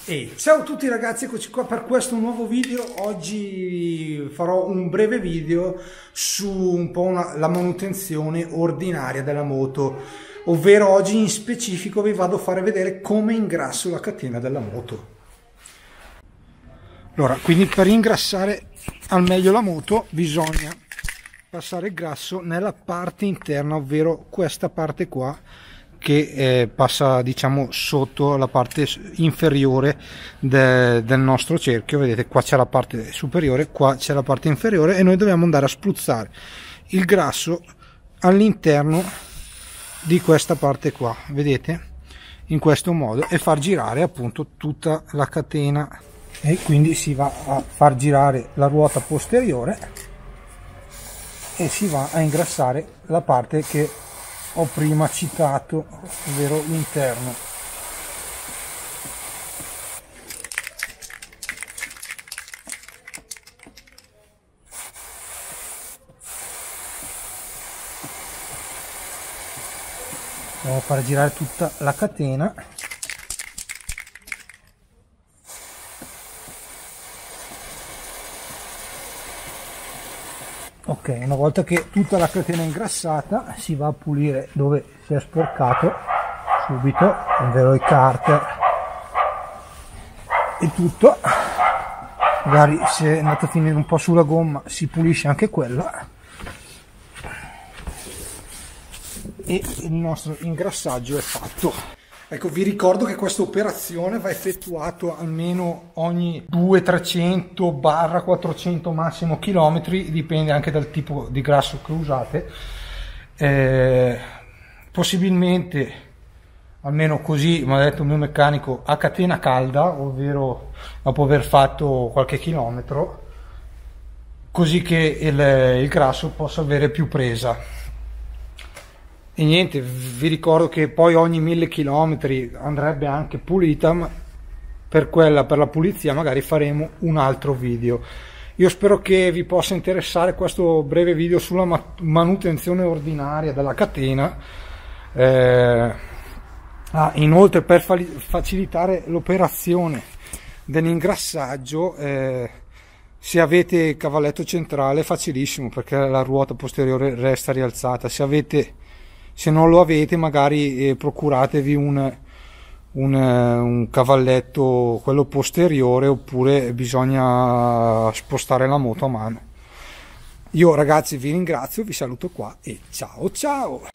E ciao a tutti ragazzi, eccoci qua per questo nuovo video. Oggi farò un breve video su un po' la manutenzione ordinaria della moto, ovvero oggi in specifico vi vado a fare vedere come ingrasso la catena della moto. Allora, quindi per ingrassare al meglio la moto bisogna passare il grasso nella parte interna, ovvero questa parte qua, che passa diciamo sotto la parte inferiore del nostro cerchio. Vedete, qua c'è la parte superiore, qua c'è la parte inferiore, e noi dobbiamo andare a spruzzare il grasso all'interno di questa parte qua, vedete, in questo modo, e far girare appunto tutta la catena. E quindi si va a far girare la ruota posteriore e si va a ingrassare la parte che ho prima citato, ovvero l'interno. Devo fare girare tutta la catena. Ok, una volta che tutta la catena è ingrassata, si va a pulire dove si è sporcato subito, ovvero i carter e tutto. Magari se è andato a finire un po' sulla gomma si pulisce anche quella, e il nostro ingrassaggio è fatto. Ecco, vi ricordo che questa operazione va effettuata almeno ogni 200-400 massimo chilometri, dipende anche dal tipo di grasso che usate. Possibilmente, almeno così mi ha detto il mio meccanico, a catena calda, ovvero dopo aver fatto qualche chilometro, così che il grasso possa avere più presa. E niente, vi ricordo che poi ogni 1000 km andrebbe anche pulita, ma per la pulizia magari faremo un altro video. Io spero che vi possa interessare questo breve video sulla manutenzione ordinaria della catena. Inoltre, per facilitare l'operazione dell'ingrassaggio, se avete cavalletto centrale è facilissimo, perché la ruota posteriore resta rialzata. Se non lo avete, magari procuratevi un cavalletto, quello posteriore, oppure bisogna spostare la moto a mano. Io ragazzi vi ringrazio, vi saluto qua e ciao ciao!